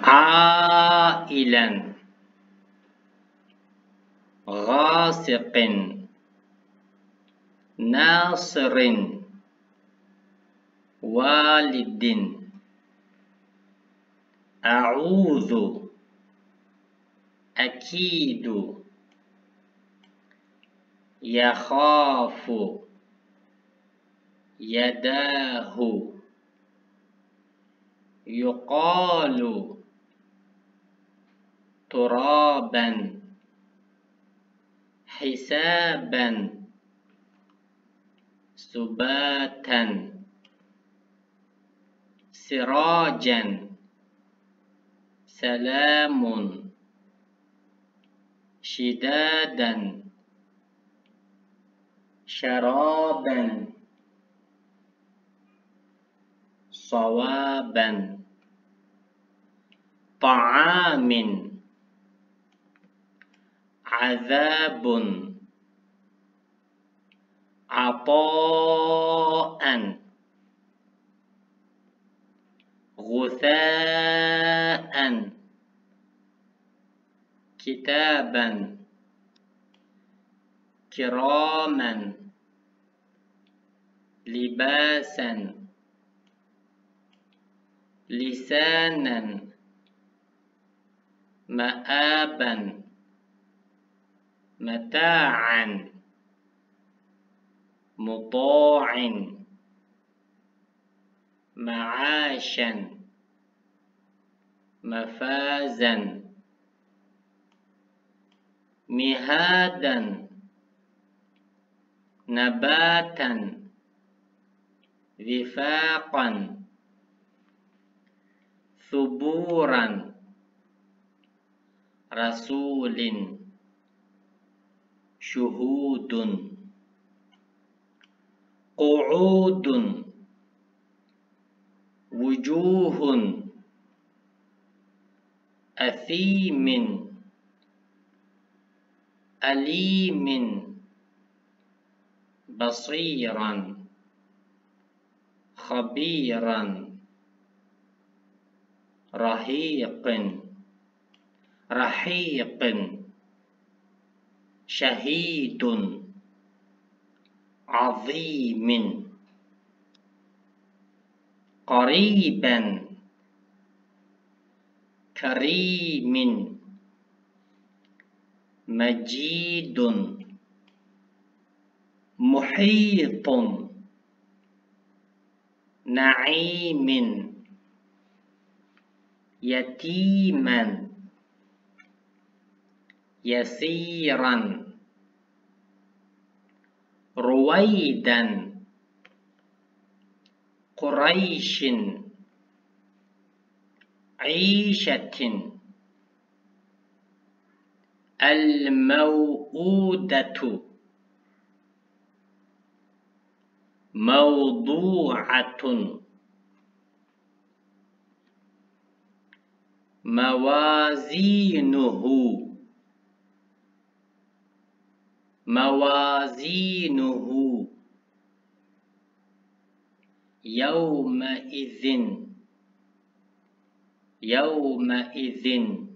عائلا غاسق ناصر والد أعوذ أكيد يخاف يداه يقال ترابا حسابا سباتا سراجا سلام شدادا شرابا صوابا طعام عذاب عطاء غثاء كتابا كراما لباسا لسانا مآبا متاعا مطاع معاشا مفازا مهادا نباتا وفاقا ثبورا رسول شهود قعود وجوه أثيم أليم بصيرا خبيرا رحيق شهيد عظيم قريبا كريم مجيد محيط نعيم يتيما يسيرا رويدا قريش عيشة الموءودة موضوعة موازينه يومئذ